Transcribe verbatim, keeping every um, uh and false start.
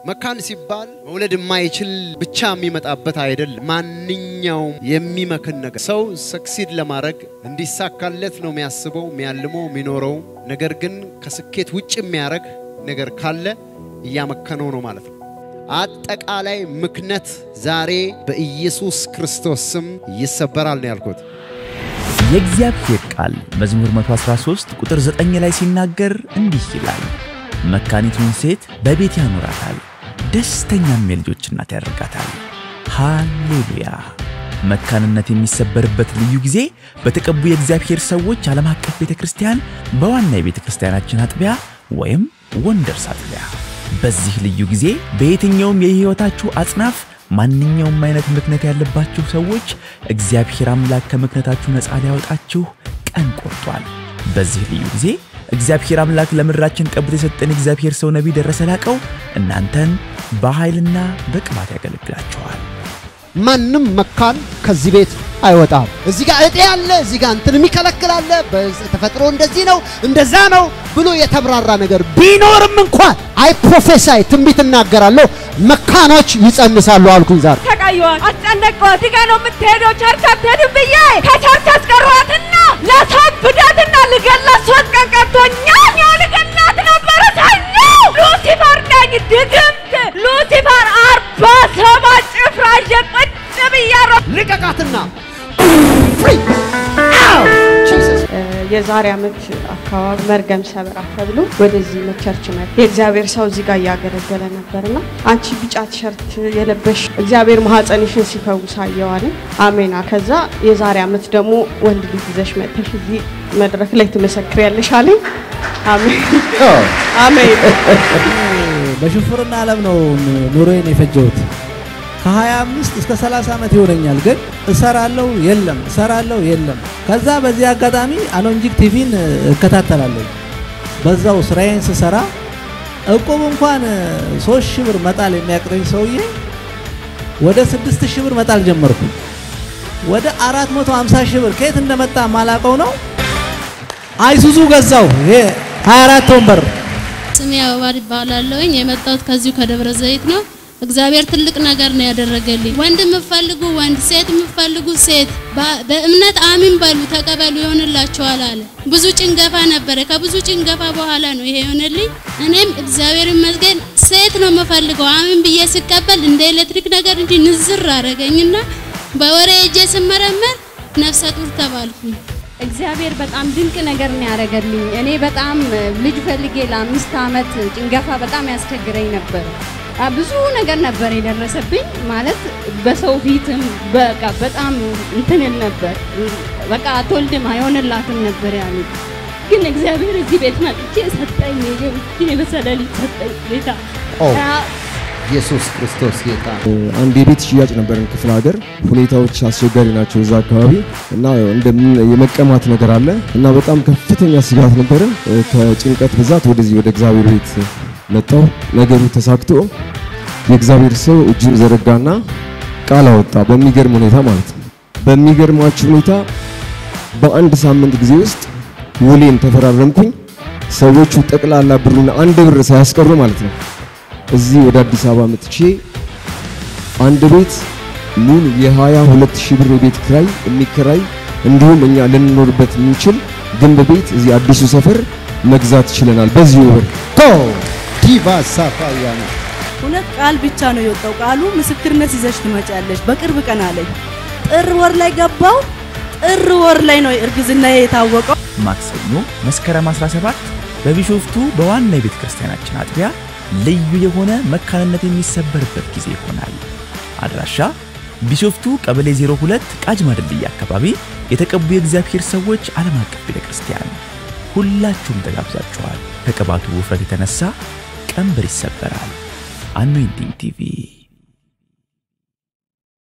መካን ሲባል መውለድ የማይችል ብቻ የሚመጣበት አይደለም ማንኛውም የሚመክን ነገር ሰው ሰክሲድ ለማድረግ እንዲሳካለት ነው የሚያስበው የሚያልመው የሚኖረው ነገር ግን ከስኬት ውጭ የሚያረግ ነገር ካለ ያመከነው ነው ማለት ነው አጠቃላይ ምክነት ዛሬ በኢየሱስ ክርስቶስ ስም ይሰበራል ነው ያልኩት የእግዚአብሔር ቃል መዝሙር መቶ አስራ ሶስት ቁጥር ዘጠኝ ላይ ሲናገር እንዲህ ይላል መካኒቱን ሴት በቤት ያኖራታል ደስተኛም የልጆች እናት ያደርጋታል ሃሌሉያ መካንነት የሚሰበርበት ልዩ ጊዜ በተቀቡ የእግዚአብሔር ሰዎች ዓለም አቀፍ ቤተክርስቲያን በዋና የቤተክርስቲያናችን አጥቢያ ወይም ወንደርስ አጥቢያ በዚህ ልዩ ጊዜ በየትኛውም የህይወታችሁ አጽናፍ ማንኛውም አይነት ምክንያት ያለባችሁ ሰዎች እግዚአብሔር አምላክ ከምክንያታችሁ ነፃ ሊያወጣችሁ ቀን ቆርጧል በዚህ ልዩ ጊዜ እግዚአብሔር አምላክ ለምድራችን ቀብቶ የሰጠን እግዚአብሔር ሰው ነብይ ደረሰ ላቀው እናንተን በኃይልና በቅባት ያገለግላችኋል ማንንም መካን ከዚህ ቤት አይወጣም እዚህ ጋር እጤ ያለ እዚህ ጋር እንትን የሚከለክላለ በተፈጥሮ እንደዚህ ነው እንደዛ ነው ብሎ የተብራራ ነገር ቢኖርም እንኳን አይ ፕሮፌሳይ ትንቢት እናገራለሁ መካኖች ይጸንሳሉ አልኩኝ ዛሬ ተቃየዋ አጨነቀው ዲጋ ነው የምትሄደው ቸርች አትሄድም ብዬ ከቸርች አስቀሯትና ለሳብዳትና ልገላት ሶስት ቀን ቀርቶኛ ልገላት ነበር ታኛው ሉሲፈር ነኝ ድግምት ሉሲፈር አርባ ሰባት ጭፍራ ጀቅጭ ብያሮ ልቀቃትና የዛሬ አመት አካባቢ መርገም ሰበራ ተብሎ ወደዚህ ቸርች መጣ የእግዚአብሔር ሰው እዚህ ጋር ያገለገለ ነበርና አንቺ ቢጫ ቲሸርት የለበሽ እግዚአብሔር ማህፀንሽን ሲፈውስ አየዋለ አሜን ከዛ የዛሬ አመት ደግሞ ወንድ ልጅ ይዘሽ መጥተሽ እዚህ መድረክ ላይ ትመሰክሪያለሽ አለኝ አሜን አሜን በሽፍርና ዓለም ነው ኑሮዬን የፈጀሁት ከሀያ አምስት እስከ ሰላሳ አመት ይሆነኛል ግን እሰራለሁ የለም እሰራለሁ የለም ከዛ በዚህ አጋጣሚ አኖንጂክ ቲቪን እከታተላለሁ በዛው ስራዬን ስሰራ እቆብ እንኳን ሶስት ሺህ ብር መጣል የሚያቅረኝ ሰውዬ ወደ ስድስት ሺህ ብር መጣል ጀመርኩ ወደ አራት መቶ ሃምሳ ሺህ ብር ከየት እንደመጣ ማላቀው ነው አይሱዙ ገዛው ይሄ ሃያ አራት ወንበር ስሜ አበባ ይባላልኝ የመጣሁት ከዚሁ ከደብረ ዘይት ነው እግዚአብሔር ትልቅ ነገር ነው ያደረገልኝ ወንድም ፈልጉ ወንድ ሴት ፈልጉ ሴት በእምነት አሚን በሉ ተቀበሉ ይሆንላችኋል አለ ብዙ ጭንገፋ ነበር ከብዙ ጭንገፋ በኋላ ነው ይሄ ይሆንልኝ እኔም እግዚአብሔር ይመስገን ሴት ነው መፈልገው አሚን ብዬ ስቀበል እንደ ኤሌክትሪክ ነገር እንጂ ንዝር አረገኝና በወሬ እጄ ስመረመር ነፍሰ ጡር ተባልኩኝ እግዚአብሔር በጣም ድንቅ ነገር ነው ያደረገልኝ እኔ በጣም ልጅ ፈልጌ ለአምስት አመት ጭንገፋ በጣም ያስቸግረኝ ነበር ብዙ ነገር ነበር የደረሰብኝ ማለት በሰው ፊትም በቃ በጣም እንትን ነበር በቃ አትወልድም አይሆንላትም ነበር ያሉኝ ግን እግዚአብሔር እዚህ ቤት መጥቼ ሰጠኝ ይሄ በሰለል ሰጠኝ ጌታ ኢየሱስ ክርስቶስ ጌታ አንድ የቤት ሽያጭ ነበርን ክፍለ ሀገር ሁኔታዎች አስቸጋሪ ናቸው እዛ አካባቢ እና እንደምን የመቀማት ነገር አለ እና በጣም ከፍተኛ ስጋት ነበር ከጭንቀት ብዛት ወደዚህ ወደ እግዚአብሔር ቤት መጣው ነገሩ ተሳክቶ የእግዚአብሔር ሰው እጁን ዘረጋና ቃል አወጣ በሚገርም ሁኔታ ማለት ነው በሚገርማችሁ ሁኔታ በአንድ ሳምንት ጊዜ ውስጥ ውሌን ተፈራረምኩኝ ሰዎቹ ጠቅላላ ብሩን አንድ ብር ሳያስቀሩ ማለት ነው እዚህ ወደ አዲስ አበባ መጥቼ አንድ ቤት ሙሉ የ22 ሺህ ብር ቤት ክራይ የሚከራይ እንዲሁም እኛ ልንኖርበት የምንችል ግንብ ቤት እዚህ አዲሱ ሰፈር መግዛት ይችላል በዚህ ወር ቶ ዲቫ ሳፋያና ሁለት ቃል ብቻ ነው የወጣው ቃሉ ምስክርነት ይዘሽ ትመጫለሽ በቅርብ ቀን አለኝ ጥር ወር ላይ ገባው ጥር ወር ላይ ነው እርግዝና የታወቀው ማክሰኞ መስከረም አስራ ሰባት በቢሾፍቱ በዋና የቤተክርስቲያናችን አጥቢያ ልዩ የሆነ መካንነት የሚሰበርበት ጊዜ ይሆናል አድራሻ ቢሾፍቱ ቀበሌ ዜሮ ሁለት ቃጅማ ድልድይ አካባቢ የተቀቡ የእግዚአብሔር ሰዎች ዓለም አቀፍ ቤተክርስቲያን ሁላችሁም ተጋብዛችኋል ከቅባቱ ውፍረት የተነሳ ቀንበር ይሰበራል አኖይንቲንግ ቲቪ